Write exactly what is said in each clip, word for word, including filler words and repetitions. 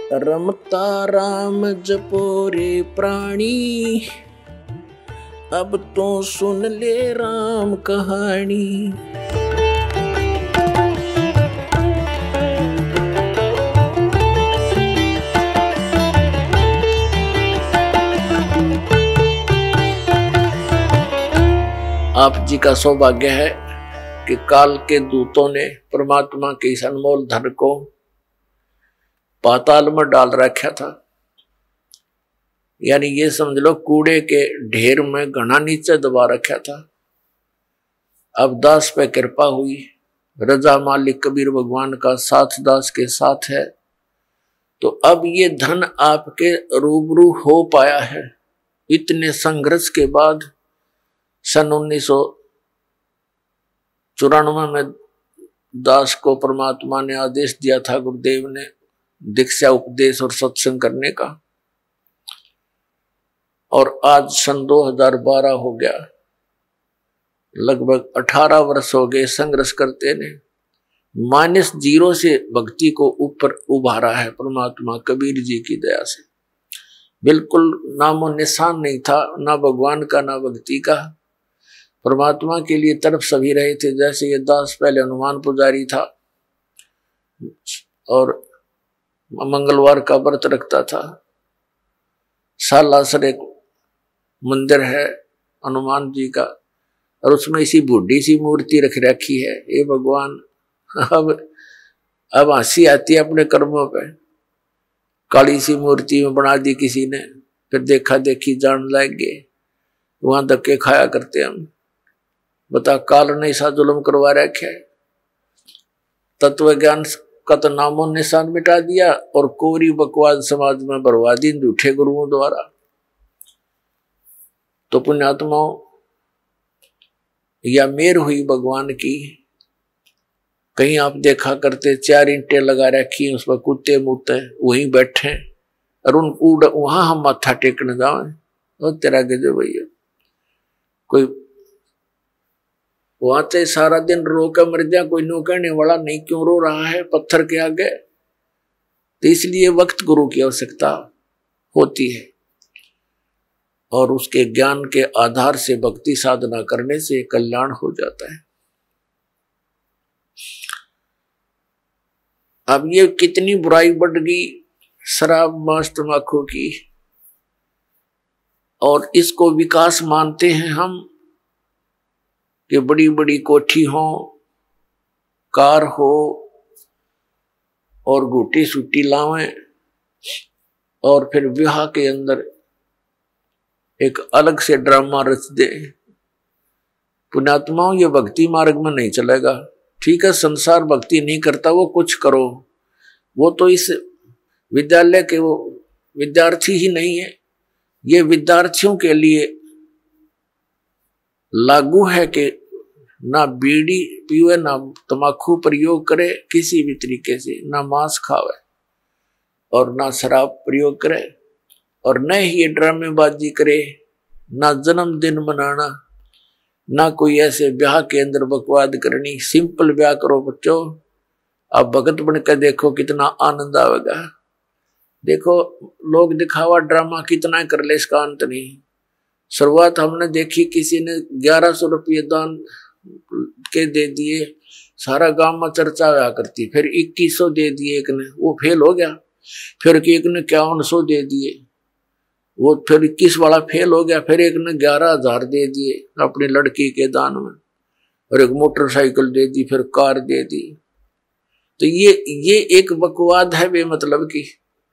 रमता राम जपो रे प्राणी, अब तो सुन ले राम कहानी। आप जी का सौभाग्य है कि काल के दूतों ने परमात्मा के इस अनमोल धन को पाताल में डाल रखा था। यानी ये समझ लो कूड़े के ढेर में घना नीचे दबा रखा था। अब दास पे कृपा हुई, रजा मालिक कबीर भगवान का साथ दास के साथ है, तो अब ये धन आपके रूबरू हो पाया है। इतने संघर्ष के बाद सन उन्नीस सौ चौरानवे में दास को परमात्मा ने आदेश दिया था, गुरुदेव ने, दीक्षा उपदेश और सत्संग करने का। और आज सन दो हज़ार बारह हो गया, लगभग अठारह वर्ष हो गए संघर्ष करते ने। माइनस जीरो से भक्ति को ऊपर उभारा है परमात्मा कबीर जी की दया से। बिल्कुल नामो निशान नहीं था, ना भगवान का ना भक्ति का। परमात्मा के लिए तरफ सभी रहे थे। जैसे ये दास पहले हनुमान पुजारी था और मंगलवार का व्रत रखता था। सालासर एक मंदिर है हनुमान जी का, और उसमें इसी बूढ़ी सी मूर्ति रख रखी है। ये भगवान, अब अब हंसी आती है अपने कर्मों पे। काली सी मूर्ति में बना दी किसी ने, फिर देखा देखी जान लग गए, वहां धक्के खाया करते हम। बता, काल ने ऐसा जुल्म करवा रखा है। तत्व ज्ञान का तो नामो निशान मिटा दिया और कोरी बकवाद समाज में बरवा दी झूठे गुरुओं द्वारा। तो पुण्यात्माओं, या मेर हुई भगवान की। कहीं आप देखा करते चार ईंटें लगा रखी, उस पर कुत्ते मुत्ते वहीं बैठे, और उन उड़ वहां हम माथा टेकने जाए, और तेरा गजब भैया। कोई वहां से सारा दिन रो कर मर जा, कोई नो कहने वाला नहीं क्यों रो रहा है पत्थर के आगे। तो इसलिए वक्त गुरु की आवश्यकता होती है, और उसके ज्ञान के आधार से भक्ति साधना करने से कल्याण हो जाता है। अब ये कितनी बुराई बढ़ गई शराब मांस तंबाकू की, और इसको विकास मानते हैं हम कि बड़ी बड़ी कोठी हो, कार हो, और गुटी सूटी लावें, और फिर विवाह के अंदर एक अलग से ड्रामा रच दे। पुण्यात्माओं, ये भक्ति मार्ग में नहीं चलेगा। ठीक है, संसार भक्ति नहीं करता, वो कुछ करो, वो तो इस विद्यालय के वो विद्यार्थी ही नहीं है। ये विद्यार्थियों के लिए लागू है कि ना बीड़ी पीवे, ना तंबाकू प्रयोग करे किसी भी तरीके से, ना मांस खावे और ना शराब प्रयोग करे, और न ही ये ड्रामेबाजी करे, ना जन्मदिन मनाना, ना कोई ऐसे ब्याह के अंदर बकवाद करनी। सिंपल ब्याह करो बच्चों। आप भगत बनकर देखो कितना आनंद आएगा। देखो लोग दिखावा ड्रामा कितना कर ले, इसका अंत नहीं। शुरुआत हमने देखी, किसी ने ग्यारह सौ रुपये दान के दे दिए, सारा गांव में चर्चा हुआ करती। फिर इक्कीस सौ दे दिए एक ने, वो फेल हो गया। फिर एक ने इक्यावन सौ दे दिए, वो फिर इक्कीस वाला फेल हो गया। फिर एक ने ग्यारह हजार दे दिए अपनी लड़की के दान में, और एक मोटरसाइकिल दे दी, फिर कार दे दी। तो ये ये एक बकवाद है बेमतलब की।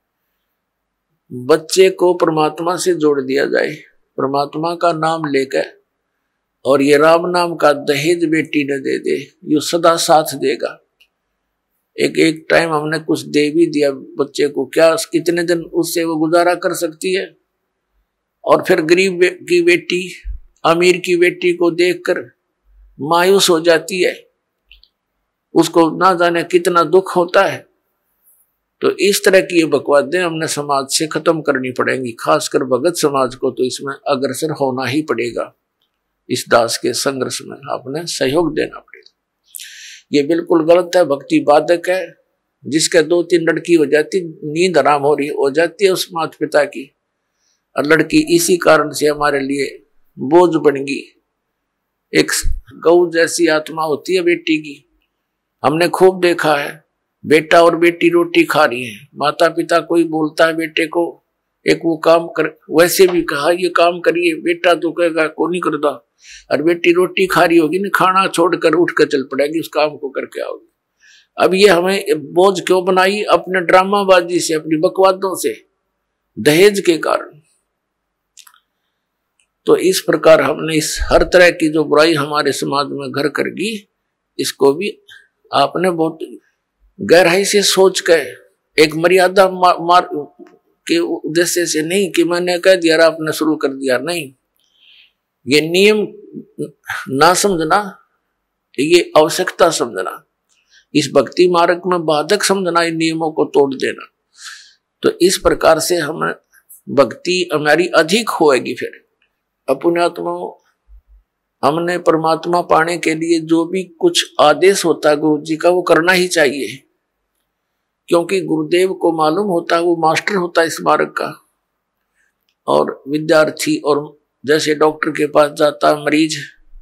बच्चे को परमात्मा से जोड़ दिया जाए, परमात्मा का नाम लेकर, और ये राम नाम का दहेज बेटी न दे दे, ये सदा साथ देगा। एक एक टाइम हमने कुछ दे भी दिया बच्चे को, क्या कितने दिन उससे वो गुजारा कर सकती है। और फिर गरीब की बेटी अमीर की बेटी को देखकर मायूस हो जाती है, उसको ना जाने कितना दुख होता है। तो इस तरह की ये बकवादें हमने समाज से खत्म करनी पड़ेंगी। खासकर भगत समाज को तो इसमें अग्रसर होना ही पड़ेगा। इस दास के संघर्ष में आपने सहयोग देना पड़ेगा। ये बिल्कुल गलत है, भक्ति बाधक है। जिसके दो तीन लड़की हो जाती, नींद आराम हो रही हो जाती है उस माता पिता की, और लड़की इसी कारण से हमारे लिए बोझ बन गई। एक गौ जैसी आत्मा होती है बेटी की। हमने खूब देखा है, बेटा और बेटी रोटी खा रही है, माता पिता कोई बोलता है बेटे को, एक वो काम कर, वैसे भी कहा ये काम करिए, बेटा तो कहेगा को नहीं करता, और बेटी रोटी खा रही होगी ना, खाना छोड़कर उठ कर चल पड़ेगी उस काम को करके आओगी। अब ये हमें बोझ क्यों बनाई? अपने ड्रामाबाजी से, अपनी बकवादों से, दहेज के कारण। तो इस प्रकार हमने इस हर तरह की जो बुराई हमारे समाज में घर कर गई, इसको भी आपने बहुत गहराई से सोच कर, एक मर्यादा मार, मार के उद्देश्य से नहीं कि मैंने कह दिया आपने शुरू कर दिया, नहीं, ये नियम ना समझना, ये आवश्यकता समझना, इस भक्ति मार्ग में बाधक समझना, इन नियमों को तोड़ देना। तो इस प्रकार से हम भक्ति हमारी अधिक होएगी। फिर अपनात्मा हमने परमात्मा पाने के लिए जो भी कुछ आदेश होता है गुरु जी का, वो करना ही चाहिए, क्योंकि गुरुदेव को मालूम होता है, वो मास्टर होता है इस मार्ग का। और विद्यार्थी, और जैसे डॉक्टर के पास जाता है मरीज,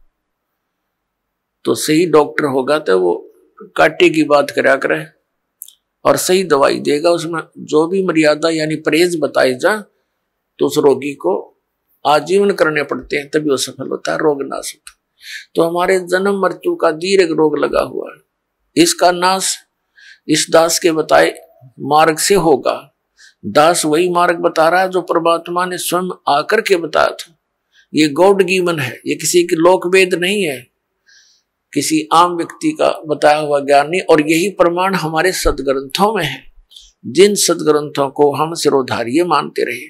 तो सही डॉक्टर होगा तो वो काटे की बात करा करे और सही दवाई देगा, उसमें जो भी मर्यादा यानी परहेज बताए जा, तो उस रोगी को आजीवन करने पड़ते हैं, तभी वो सफल होता है, रोग नाश होता है। तो हमारे जन्म मृत्यु का दीर्घ रोग लगा हुआ है, इसका नाश इस दास के बताए मार्ग से होगा। दास वही मार्ग बता रहा है जो परमात्मा ने स्वयं आकर के बताया था। ये गॉड गिवन है, ये किसी की लोक वेद नहीं है, किसी आम व्यक्ति का बताया हुआ ज्ञान नहीं। और यही प्रमाण हमारे सदग्रंथों में है, जिन सदग्रंथों को हम सिरोधार्य मानते रहे।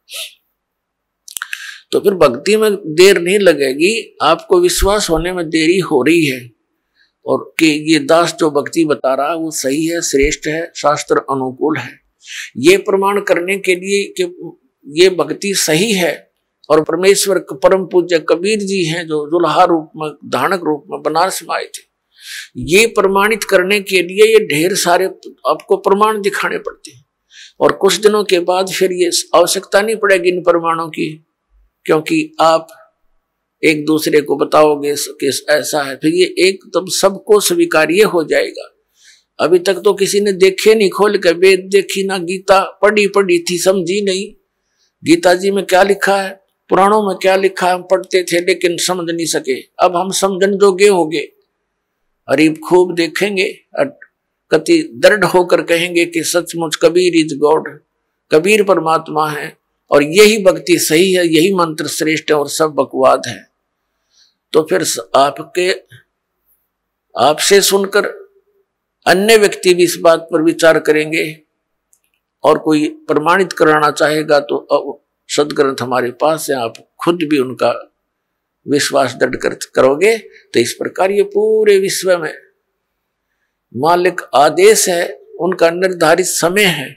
तो फिर भक्ति में देर नहीं लगेगी, आपको विश्वास होने में देरी हो रही है, और कि ये दास जो भक्ति बता रहा है वो सही है, श्रेष्ठ है, शास्त्र अनुकूल है। ये प्रमाण करने के लिए कि ये भक्ति सही है, और परमेश्वर परम पूज्य कबीर जी हैं जो दुल्हा रूप में, धानक रूप में बनारस में आए थे, ये प्रमाणित करने के लिए ये ढेर सारे आपको प्रमाण दिखाने पड़ते हैं। और कुछ दिनों के बाद फिर ये आवश्यकता नहीं पड़ेगी इन प्रमाणों की, क्योंकि आप एक दूसरे को बताओगे कि ऐसा है, फिर ये एकदम सबको स्वीकार्य हो जाएगा। अभी तक तो किसी ने देखे नहीं, खोल कर वेद देखी ना, गीता पढ़ी पढ़ी थी, समझी नहीं गीता जी में क्या लिखा है, पुराणों में क्या लिखा है, हम पढ़ते थे लेकिन समझ नहीं सके। अब हम समझन जोगे हो गए, अरे खूब देखेंगे, कति दृढ़ होकर कहेंगे कि सचमुच कबीर इज गॉड, कबीर परमात्मा है, और यही भक्ति सही है, यही मंत्र श्रेष्ठ है, और सब बकवाद है। तो फिर आपके आपसे सुनकर अन्य व्यक्ति भी इस बात पर विचार करेंगे, और कोई प्रमाणित कराना चाहेगा तो सदग्रंथ हमारे पास है, आप खुद भी उनका विश्वास दृढ़ कर करोगे। तो इस प्रकार ये पूरे विश्व में मालिक आदेश है, उनका निर्धारित समय है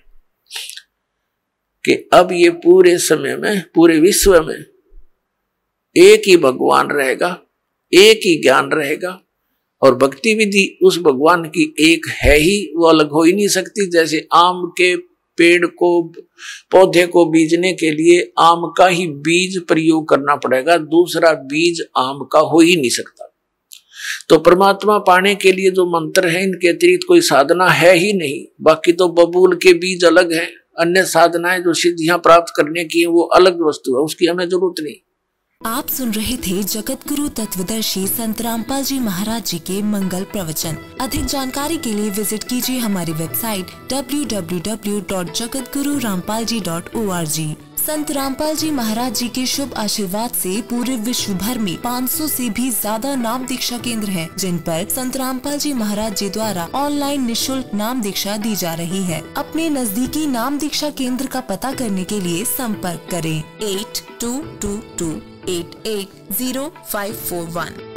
कि अब ये पूरे समय में, पूरे विश्व में एक ही भगवान रहेगा, एक ही ज्ञान रहेगा, और भक्ति विधि उस भगवान की एक है ही, वो अलग हो ही नहीं सकती। जैसे आम के पेड़ को, पौधे को बीजने के लिए आम का ही बीज प्रयोग करना पड़ेगा, दूसरा बीज आम का हो ही नहीं सकता। तो परमात्मा पाने के लिए जो मंत्र है, इनके अतिरिक्त कोई साधना है ही नहीं। बाकी तो बबूल के बीज अलग हैं, अन्य साधनाएं जो सिद्धियां प्राप्त करने की है वो अलग वस्तु है, उसकी हमें जरूरत नहीं। आप सुन रहे थे जगत गुरु तत्वदर्शी संत रामपाल जी महाराज जी के मंगल प्रवचन। अधिक जानकारी के लिए विजिट कीजिए हमारी website W W W dot Jagat Guru Rampal ji dot O R G. Sant Rampal जी महाराज जी के शुभ आशीर्वाद से पूरे विश्व भर में पाँच सौ से भी ज्यादा नाम दीक्षा केंद्र हैं, जिन पर संत रामपाल जी महाराज जी द्वारा ऑनलाइन निशुल्क नाम दीक्षा दी जा रही है। अपने नजदीकी नाम दीक्षा केंद्र का पता करने के लिए संपर्क करें eight two two two eight eight zero five four one.